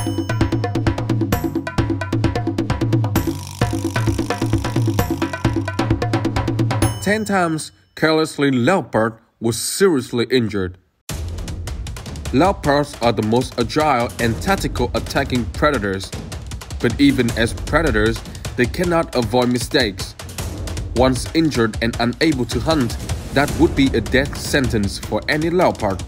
Ten times, Carelessly Leopard was seriously injured. Leopards are the most agile and tactical attacking predators, but even as predators, they cannot avoid mistakes. Once injured and unable to hunt, that would be a death sentence for any leopard.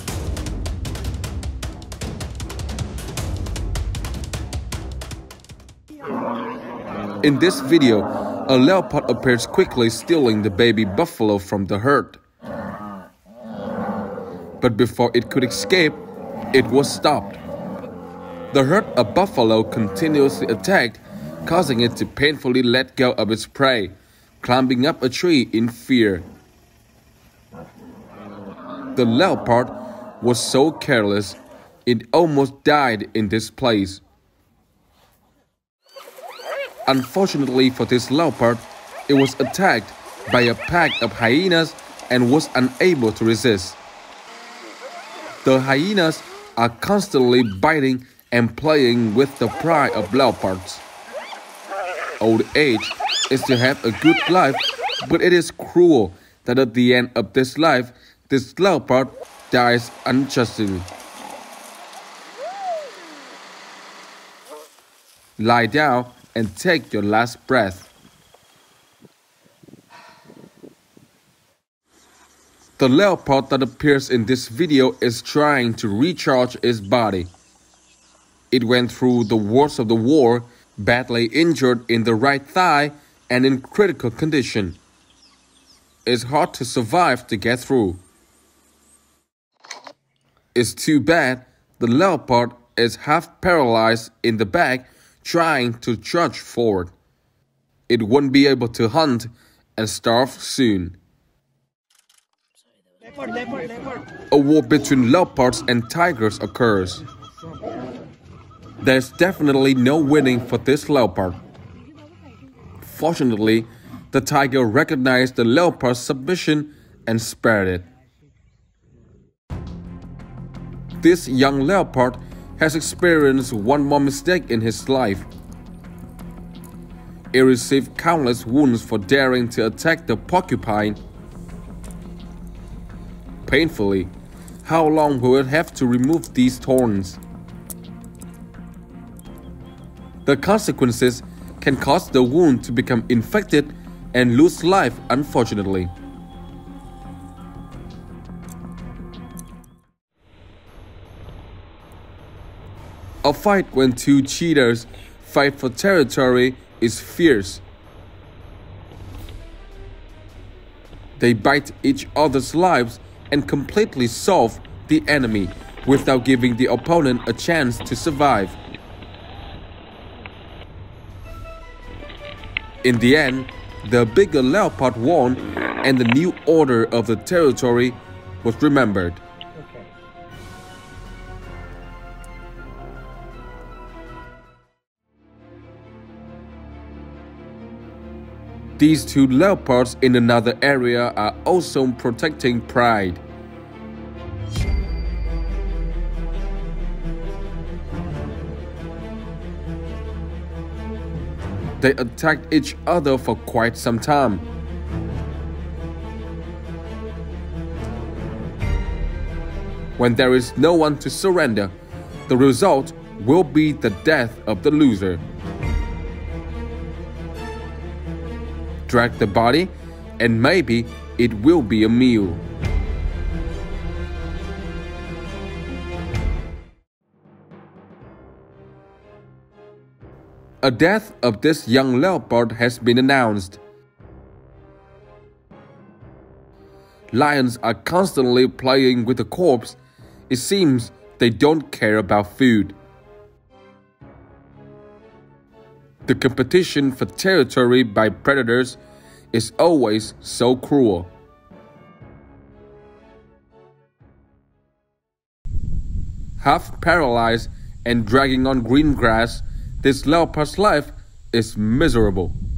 In this video, a leopard appears quickly stealing the baby buffalo from the herd. But before it could escape, it was stopped. The herd of buffalo continuously attacked, causing it to painfully let go of its prey, climbing up a tree in fear. The leopard was so careless, it almost died in this place. Unfortunately for this leopard, it was attacked by a pack of hyenas and was unable to resist. The hyenas are constantly biting and playing with the prey of leopards. Old age is to have a good life, but it is cruel that at the end of this life, this leopard dies unjustly. Lie down and take your last breath. The leopard that appears in this video is trying to recharge its body. It went through the worst of the war, badly injured in the right thigh and in critical condition. It's hard to survive to get through. It's too bad the leopard is half paralyzed in the back trying to trudge forward. It won't be able to hunt and starve soon. A war between leopards and tigers occurs. There's definitely no winning for this leopard. Fortunately, the tiger recognized the leopard's submission and spared it. This young leopard has experienced one more mistake in his life. It received countless wounds for daring to attack the porcupine. Painfully, how long will it have to remove these thorns? The consequences can cause the wound to become infected and lose life, unfortunately. A fight when two cheetahs fight for territory is fierce. They bite each other's lives and completely solve the enemy without giving the opponent a chance to survive. In the end, the bigger leopard won and the new order of the territory was remembered. These two leopards in another area are also protecting pride. They attacked each other for quite some time. When there is no one to surrender, the result will be the death of the loser. Drag the body, and maybe it will be a meal. A death of this young leopard has been announced. Lions are constantly playing with the corpse. It seems they don't care about food. The competition for territory by predators is always so cruel. Half paralyzed and dragging on green grass, this leopard's life is miserable.